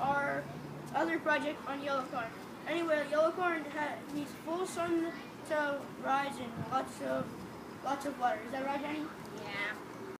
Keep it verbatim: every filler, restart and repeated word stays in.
our other project on yellow corn. Anyway, yellow corn ha- needs full sun to rise and lots of lots of water. Is that right, Jenny? Yeah.